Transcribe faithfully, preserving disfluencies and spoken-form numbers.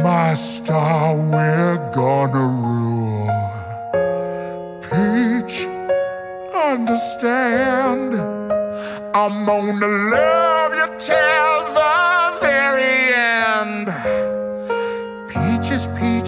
my star, we're gonna rule. Peach, understand, I'm gonna love you till the very end. Peaches, peaches,